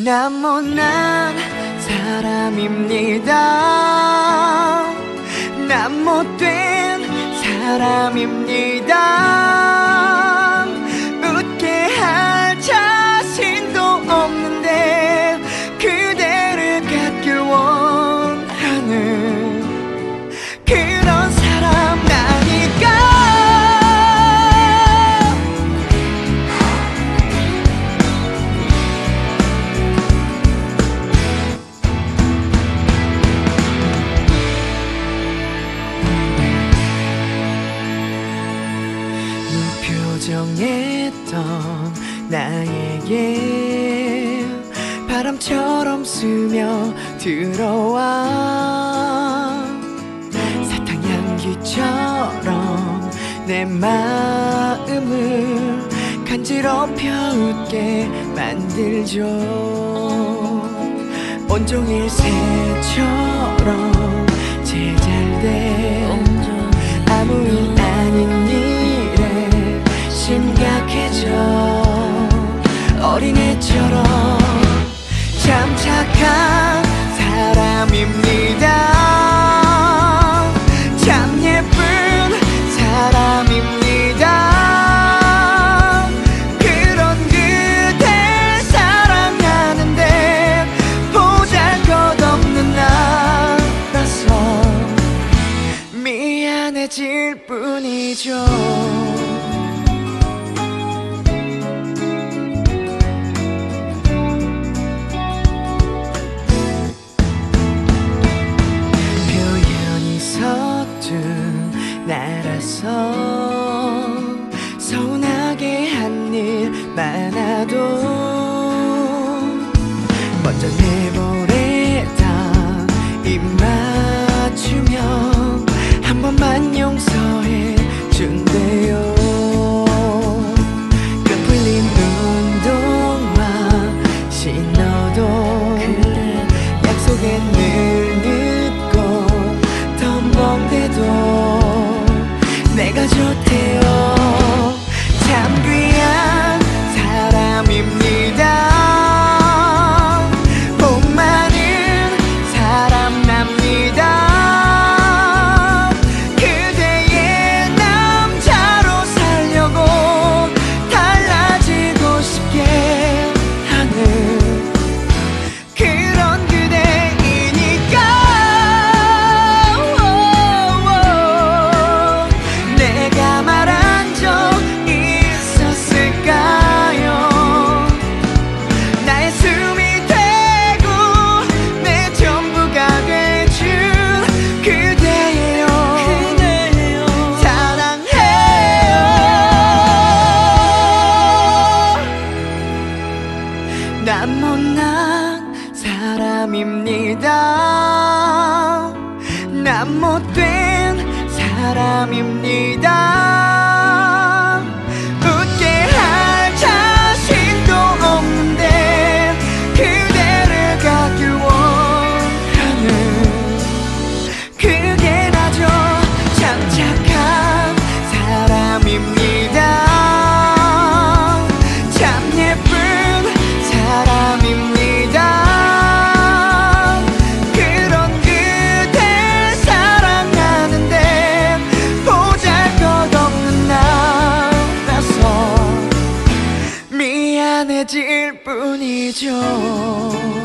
난 못난 사람입니다. 난 못된 사람입니다. 웃게 할 자신도 없는데 그대를 갖길 원하는 그런 사람 나니까. 무표정했던 나에게 바람처럼 스며 들어와 사탕향기처럼 내 마음을 간지럽혀 웃게 만들죠. 온종일 새처럼 제잘된 아무 일 아닌 일에 심각해져. 어린애처럼 참 착한 사람입니다. 참 예쁜 사람입니다. 그런 그댈 사랑하는데 보잘것없는 나라서 미안해질 뿐이죠. 나라서 서운하게 한 일 많아도 먼저 내보내다 입 맞추면 한 번만 용서해 준대요. 끈 풀린 운동화 신어도 그래 약속에 늘 늦고 덤벙대도 내가 좋대요. 참 귀한 사람입니다. 복 많은 사람 납니다. 그대의 남자로 살려고 달라지고 싶게 하는 그런 그대이니까. 내가 말한 적 있었을까요? 나의 숨이 되고 내 전부가 돼준 그대예요. 사랑해요. 난 못난 사람입니다. 난 못된 사람입니다. 웃게 할 자신도 없는데 그대를 갖길 원하는 그게 나죠. 참 착한 사람입니다. 참 예쁜 사람입니다. 미안해질 뿐이죠.